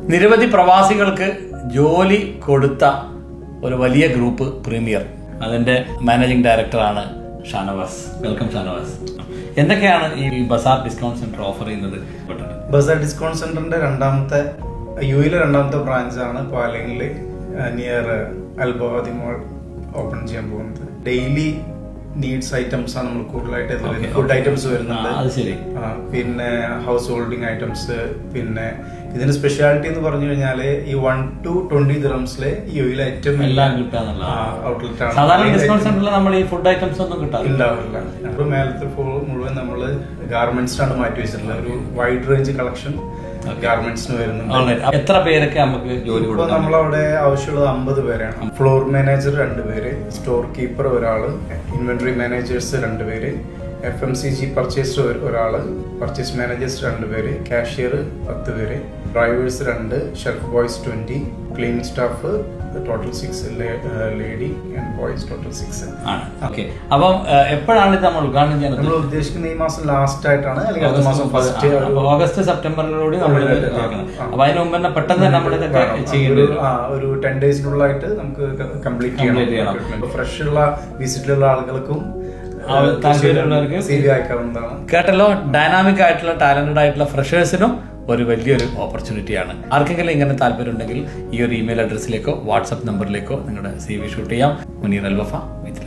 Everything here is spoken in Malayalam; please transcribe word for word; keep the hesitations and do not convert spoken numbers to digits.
നിരവധി പ്രവാസികൾക്ക് ജോലി കൊടുത്ത ഒരു വലിയ ഗ്രൂപ്പ് പ്രീമിയർ, അതിന്റെ മാനേജിംഗ് ഡയറക്ടറാണ് ഷാനവാസ്. വെൽക്കം ഷാനവാസ്. എന്തൊക്കെയാണ് ഈ ബസാർ ഡിസ്കൗണ്ട് സെന്റർ ഓഫർ ചെയ്യുന്നത്? ബസാർ ഡിസ്കൗണ്ട് സെന്ററിന്റെ രണ്ടാമത്തെ യു എയിലെ രണ്ടാമത്തെ ബ്രാഞ്ചാണ് പാലിംഗിൽ നിയർ അൽബഹാദി മോൾ ഓപ്പൺ ചെയ്യാൻ പോകുന്നത്. ഡെയിലി നീഡ്സ് ഐറ്റംസ് ആണ് നമ്മൾ കൂടുതലായിട്ട് ഫുഡ് ഐറ്റംസ് വരുന്നുണ്ട്, പിന്നെ ഹൗസ് ഹോൾഡിംഗ് ഐറ്റംസ്. പിന്നെ ഇതിന്റെ സ്പെഷ്യാലിറ്റി എന്ന് പറഞ്ഞു കഴിഞ്ഞാല് ഈ വൺ ടു ട്വന്റി ദിറംസിലെ യു എയിലെ ഏറ്റവും ഔട്ട്ലെറ്റ് ആണ്. ഫുഡ് ഐറ്റംസ് ഒന്നും ഇല്ല. അപ്പൊ മേലത്തെ മുഴുവൻ നമ്മള് ഗാർമെന്റ്സിനാണ് മാറ്റി വെച്ചിട്ടുള്ളത്. ഒരു വൈഡ് റേഞ്ച് കളക്ഷൻ ഗാർമെന്റ്സിന് വരുന്നുണ്ട്. എത്ര പേരൊക്കെ നമുക്ക് ജോലി ഇപ്പൊ നമ്മളവിടെ ആവശ്യമുള്ളത് അമ്പത് പേരാണ്. ഫ്ലോർ മാനേജർ രണ്ടുപേര്, സ്റ്റോർ കീപ്പർ ഒരാള്, ഇൻവെന്ററി മാനേജേഴ്സ് രണ്ടുപേര്, F M C G purchase ഒരാള്, പർച്ചേസ് മാനേജേഴ്സ് രണ്ടുപേര്, കാഷ്യർ പത്ത് പേര്, ഡ്രൈവേഴ്സ് രണ്ട്, chef boys twenty, cleaning staff total six, lady and boys total six. അപ്പം എപ്പോഴാണ് ഇത് നമ്മൾ ഉദ്ഘാടനം ചെയ്യുന്നത്? നമ്മൾ ഉദ്ദേശിക്കുന്ന ഈ മാസം ലാസ്റ്റ് ആയിട്ടാണ്, അല്ലെങ്കിൽ അടുത്ത മാസം ഫസ്റ്റ്, ഓഗസ്റ്റ് സെപ്റ്റംബറിലൂടെ നമ്മൾ അപ്പൊ അതിന് മുമ്പ് തന്നെ പെട്ടെന്ന് നമ്മൾ ഒരു ടെൻ ഡേയ്സിനുള്ളിലായിട്ട് നമുക്ക് കംപ്ലീറ്റ് ചെയ്യണം. ഫ്രഷ് ഉള്ള വിസിറ്റിലുള്ള ആളുകൾക്കും താല്പര്യമുള്ളവർക്ക് സി വി അയക്കാവുന്നതാണ്. കേട്ടല്ലോ, ഡൈനാമിക് ആയിട്ടുള്ള ടാലന്റഡ് ആയിട്ടുള്ള ഫ്രഷേഴ്സിനും ഒരു വലിയൊരു ഓപ്പർച്യൂണിറ്റിയാണ്. ആർക്കെങ്കിലും ഇങ്ങനെ താല്പര്യം ഉണ്ടെങ്കിൽ ഈ ഒരു ഇമെയിൽ അഡ്രസ്സിലേക്കോ വാട്സ്ആപ്പ് നമ്പറിലേക്കോ നിങ്ങളുടെ സി വി ഷൂട്ട് ചെയ്യാം. മുനീർ അൽ വഫ വിത്ത്